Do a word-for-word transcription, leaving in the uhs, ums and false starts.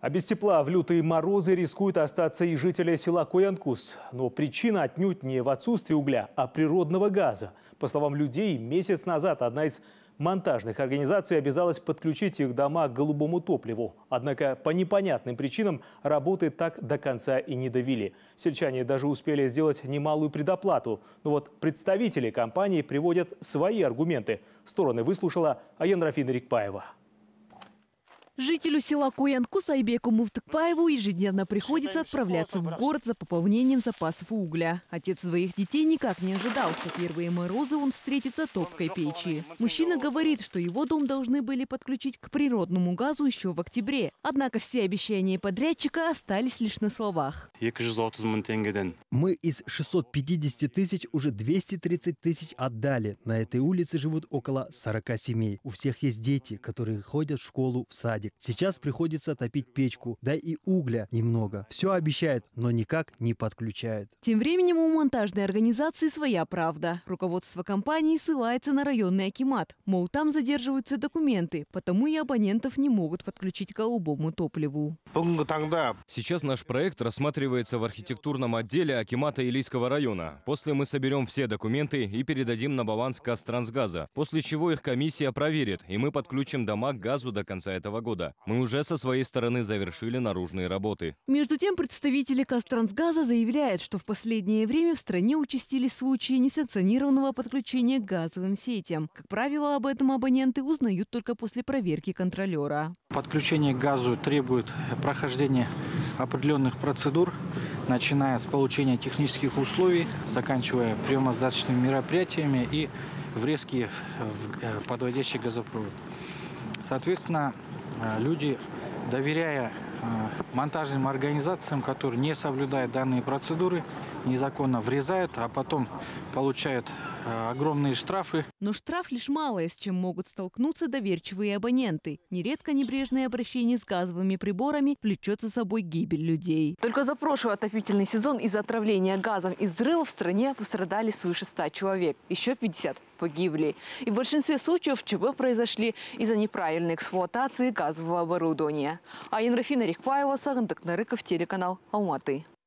А без тепла в лютые морозы рискуют остаться и жители села Коянкус. Но причина отнюдь не в отсутствии угля, а природного газа. По словам людей, месяц назад одна из монтажных организаций обязалась подключить их дома к голубому топливу. Однако по непонятным причинам работы так до конца и не довели. Сельчане даже успели сделать немалую предоплату. Но вот представители компании приводят свои аргументы. Стороны выслушала Аян Рафина Рикпаева. Жителю села Коянкус Айбеку Муфтыкпаеву ежедневно приходится отправляться в город за пополнением запасов угля. Отец своих детей никак не ожидал, что первые морозы он встретит за топкой печи. Мужчина говорит, что его дом должны были подключить к природному газу еще в октябре. Однако все обещания подрядчика остались лишь на словах. Мы из шестисот пятидесяти тысяч уже двести тридцать тысяч отдали. На этой улице живут около сорока семей. У всех есть дети, которые ходят в школу, в садик. Сейчас приходится топить печку, да и угля немного. Все обещают, но никак не подключают. Тем временем у монтажной организации своя правда. Руководство компании ссылается на районный акимат. Мол, там задерживаются документы, потому и абонентов не могут подключить к голубому топливу. Сейчас наш проект рассматривается в архитектурном отделе акимата Илийского района. После мы соберем все документы и передадим на баланс Казтрансгаза. После чего их комиссия проверит, и мы подключим дома к газу до конца этого года. Мы уже со своей стороны завершили наружные работы. Между тем, представители Казтрансгаза заявляют, что в последнее время в стране участились случаи несанкционированного подключения к газовым сетям. Как правило, об этом абоненты узнают только после проверки контролера. Подключение к газу требует прохождения определенных процедур, начиная с получения технических условий, заканчивая приемо-сдаточными мероприятиями и врезки в подводящий газопровод. Соответственно, люди, доверяя монтажным организациям, которые не соблюдают данные процедуры, незаконно врезают, а потом получают огромные штрафы. Но штраф лишь малое, с чем могут столкнуться доверчивые абоненты. Нередко небрежное обращение с газовыми приборами влечет за собой гибель людей. Только за прошлый отопительный сезон из-за отравления газом и взрывов в стране пострадали свыше ста человек. Еще пятьдесят погибли. И в большинстве случаев ЧП произошли из-за неправильной эксплуатации газового оборудования. Аян Рафина Рикпаева, Сагындык Нарыков, телеканал Алматы.